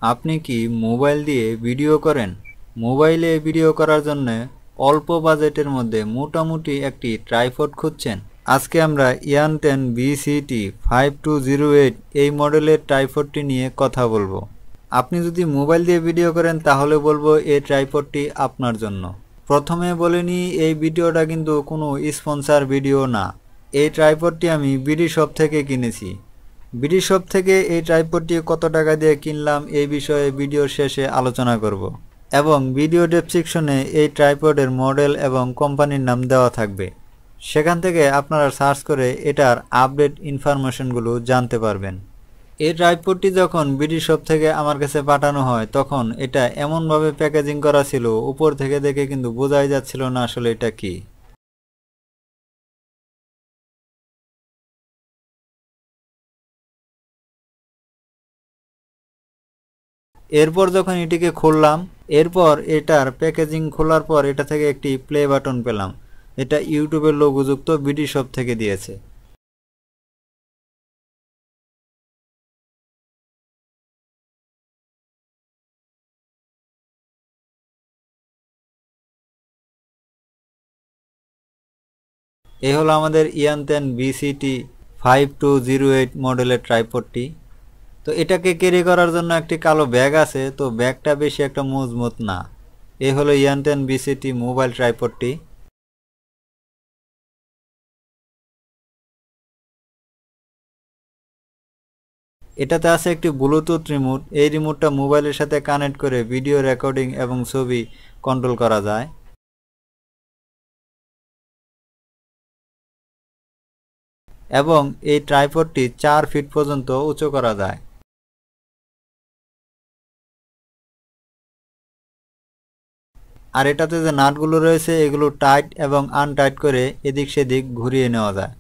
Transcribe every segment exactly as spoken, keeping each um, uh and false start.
আপনি কি মোবাইল দিয়ে ভিডিও করেন? মোবাইলে ভিডিও করার জন্য অল্প বাজেটের মধ্যে মোটামুটি একটি ট্রাইপড খুঁজছেন? আজকে আমরা Yunteng VCT five two zero eight এই মডেলের ট্রাইপডটি নিয়ে কথা বলবো। আপনি যদি মোবাইল দিয়ে ভিডিও করেন তাহলে বলবো এই ট্রাইপডটি আপনার জন্য। প্রথমে বলে নিই, এই ভিডিওটা কিন্তু কোনো স্পন্সর ভিডিও না। এই ট্রাইপডটি আমি বিডি শপ থেকে কিনেছি। বিডি শপ থেকে এই ট্রাইপডটি কত টাকা দিয়ে কিনলাম এই বিষয়ে ভিডিওর শেষে আলোচনা করব, এবং ভিডিও ডেসক্রিপশনে এই ট্রাইপডের মডেল এবং কোম্পানির নাম দেওয়া থাকবে। সেখান থেকে আপনারা সার্চ করে এটার আপডেট ইনফরমেশনগুলো জানতে পারবেন। এই ট্রাইপডটি যখন বিডি শপ থেকে আমার কাছে পাঠানো হয় তখন এটা এমনভাবে প্যাকেজিং করা ছিল, উপর থেকে দেখে কিন্তু বোঝাই যাচ্ছিল না আসলে এটা কি। এরপর যখন এটিকে খুললাম, এরপর এটার প্যাকেজিং খোলার পর এটা থেকে একটি প্লে বাটন পেলাম। এটা ইউটিউবের লোগোযুক্ত, বিডি শপ থেকে দিয়েছে। এই হলো আমাদের Yunteng VCT five two zero eight মডেলের ট্রাইপডটি। তো এটাকে ক্যারি করার জন্য একটি কালো ব্যাগ আছে, তো ব্যাগটা বেশি একটা মজবুত না। এই হলো ইয়ানটেন ভিসিটি মোবাইল ট্রাইপডটি। এটাতে আছে একটি ব্লুটুথ রিমোট। এই রিমোটটা মোবাইলের সাথে কানেক্ট করে ভিডিও রেকর্ডিং এবং ছবি কন্ট্রোল করা যায়। এবং এই ট্রাইপডটি চার ফিট পর্যন্ত উঁচু করা যায়। আর এটাতে যে নাটগুলো রয়েছে এগুলো টাইট এবং আনটাইট করে এদিক সেদিক ঘুরিয়ে নেওয়া যায়।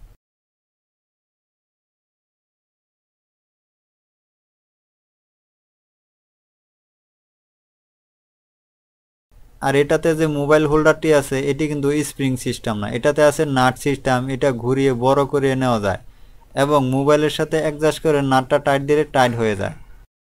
আর এটাতে যে মোবাইল হোল্ডারটি আছে এটি কিন্তু স্প্রিং সিস্টেম না, এটাতে আছে নাট সিস্টেম। এটা ঘুরিয়ে বড় করে নেওয়া যায় এবং মোবাইলের সাথে অ্যাডজাস্ট করে নাটটা টাইট দিলে টাইট হয়ে যায়।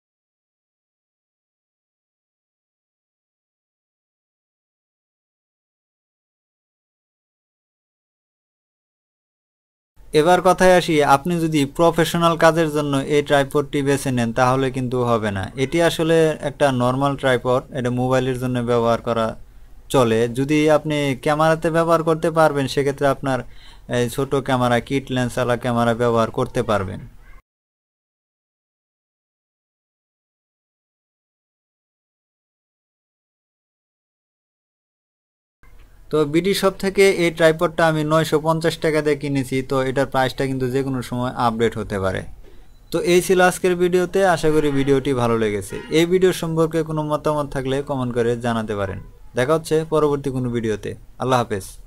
এবার কথায় আসি, আপনি যদি প্রফেশনাল কাজের জন্য এই ট্রাইপডটি বেছে নেন তাহলে কিন্তু হবে না। এটি আসলে একটা নর্মাল ট্রাইপড, এটা মোবাইলের জন্য ব্যবহার করা চলে। যদি আপনি ক্যামেরাতে ব্যবহার করতে পারবেন সেক্ষেত্রে আপনার এই ছোট ক্যামেরা, কিট লেন্সওয়ালা ক্যামেরা ব্যবহার করতে পারবেন। তো বিডি শপ থেকে এই ট্রাইপডটা আমি নয়শো পঞ্চাশ টাকা দিয়ে কিনেছি। তো এটার প্রাইসটা কিন্তু যে কোনো সময় আপডেট হতে পারে। তো এই ছিল আজকের ভিডিওতে। আশা করি ভিডিওটি ভালো লেগেছে। এই ভিডিও সম্পর্কে কোনো মতামত থাকলে কমেন্ট করে জানাতে পারেন। দেখা হচ্ছে পরবর্তী কোনো ভিডিওতে। আল্লাহ হাফেজ।